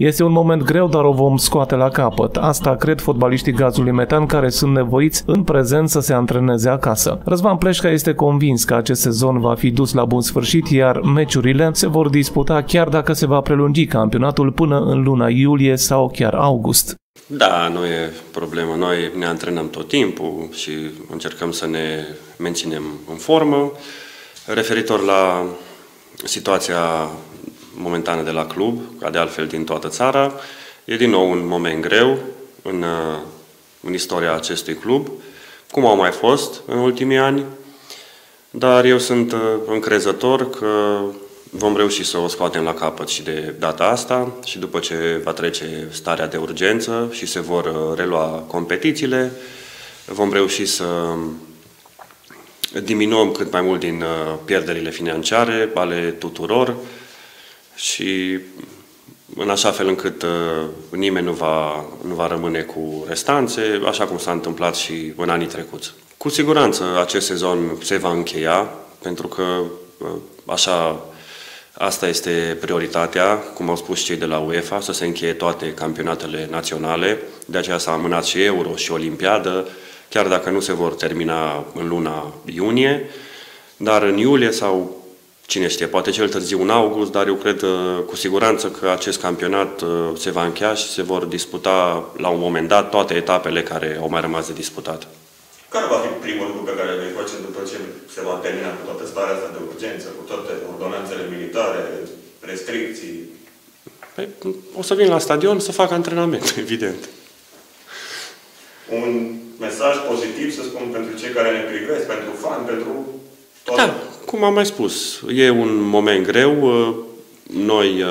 Este un moment greu, dar o vom scoate la capăt. Asta cred fotbaliștii Gazului Metan, care sunt nevoiți în prezent să se antreneze acasă. Răzvan Pleșca este convins că acest sezon va fi dus la bun sfârșit, iar meciurile se vor disputa chiar dacă se va prelungi campionatul până în luna iulie sau chiar august. Da, nu e problemă. Noi ne antrenăm tot timpul și încercăm să ne menținem în formă. Referitor la situația momentană de la club, ca de altfel din toată țara, e din nou un moment greu în istoria acestui club, cum au mai fost în ultimii ani, dar eu sunt încrezător că vom reuși să o scoatem la capăt și de data asta și după ce va trece starea de urgență și se vor relua competițiile, vom reuși să diminuăm cât mai mult din pierderile financiare ale tuturor și în așa fel încât nimeni nu va rămâne cu restanțe, așa cum s-a întâmplat și în anii trecuți. Cu siguranță acest sezon se va încheia, pentru că asta este prioritatea, cum au spus cei de la UEFA, să se încheie toate campionatele naționale, de aceea s-a amânat și Euro și Olimpiadă, chiar dacă nu se vor termina în luna iunie, dar în iulie sau, cine știe, poate cel târziu în august, dar eu cred cu siguranță că acest campionat se va încheia și se vor disputa la un moment dat toate etapele care au mai rămas de disputat. Care va fi primul lucru pe care îl vei face după ce se va termina cu toată starea asta de urgență, cu toate ordonanțele militare, restricții? Păi, o să vin la stadion să fac antrenament, evident. Un mesaj pozitiv, să spun, pentru cei care ne privesc, pentru fani, pentru toate? Da, cum am mai spus, e un moment greu. Noi,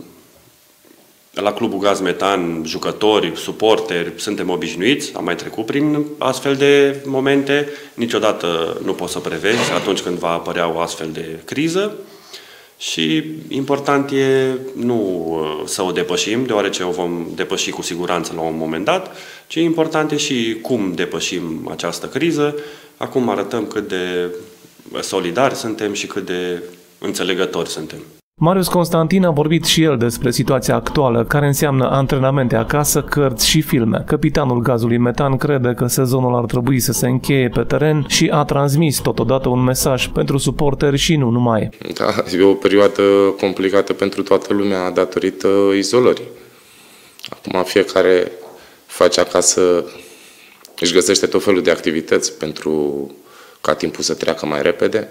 la Clubul Gaz Metan, jucători, suporteri, suntem obișnuiți, am mai trecut prin astfel de momente. Niciodată nu poți să prevezi atunci când va apărea o astfel de criză. Și important e nu să o depășim, deoarece o vom depăși cu siguranță la un moment dat, ci important e și cum depășim această criză. Acum arătăm cât de solidari suntem și cât de înțelegători suntem. Marius Constantin a vorbit și el despre situația actuală, care înseamnă antrenamente acasă, cărți și filme. Capitanul Gazului Metan crede că sezonul ar trebui să se încheie pe teren și a transmis totodată un mesaj pentru suporteri și nu numai. Da, e o perioadă complicată pentru toată lumea datorită izolării. Acum fiecare face acasă, își găsește tot felul de activități pentru ca timpul să treacă mai repede.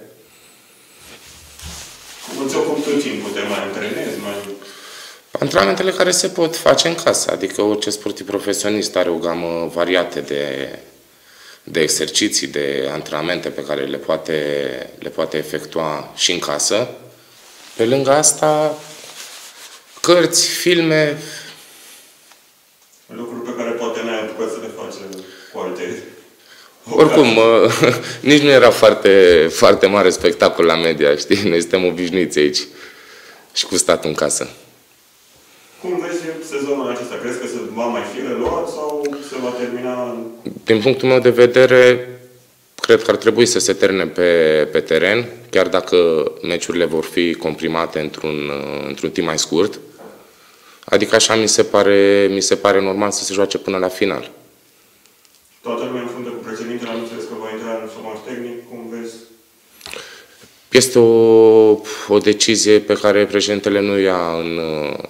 Nu ți-o cum tot timpul, te mai antrenezi? Antrenamentele care se pot face în casă, adică orice sportiv profesionist are o gamă variată de exerciții, de antrenamente pe care le poate efectua și în casă. Pe lângă asta, cărți, filme. Lucruri pe care poate n-ai apucat să le faci cu alte... Oricum, nici nu era foarte mare spectacol la media, știi? Noi suntem obișnuiți aici și cu statul în casă. Cum vezi sezonul acesta? Crezi că se va mai fi reluat sau se va termina? Din punctul meu de vedere, cred că ar trebui să se termine pe teren, chiar dacă meciurile vor fi comprimate într-un timp mai scurt. Adică așa mi se pare normal să se joace până la final. Toată lumea în frunte cu președintele, am înțeles că va intra în șomaj tehnic, cum vezi? Este o decizie pe care președintele nu ia în...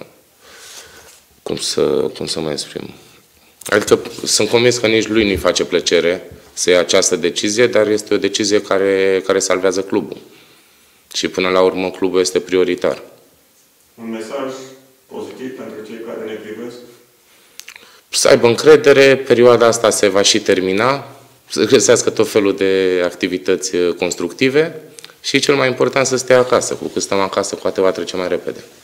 Cum să mă exprim? Adică sunt convins că nici lui nu-i face plăcere să ia această decizie, dar este o decizie care salvează clubul. Și până la urmă clubul este prioritar. Un mesaj pozitiv pentru cei care ne privesc? Să aibă încredere, perioada asta se va și termina, să găsească tot felul de activități constructive și cel mai important să stea acasă. Cu cât stăm acasă, cu atât va trece mai repede.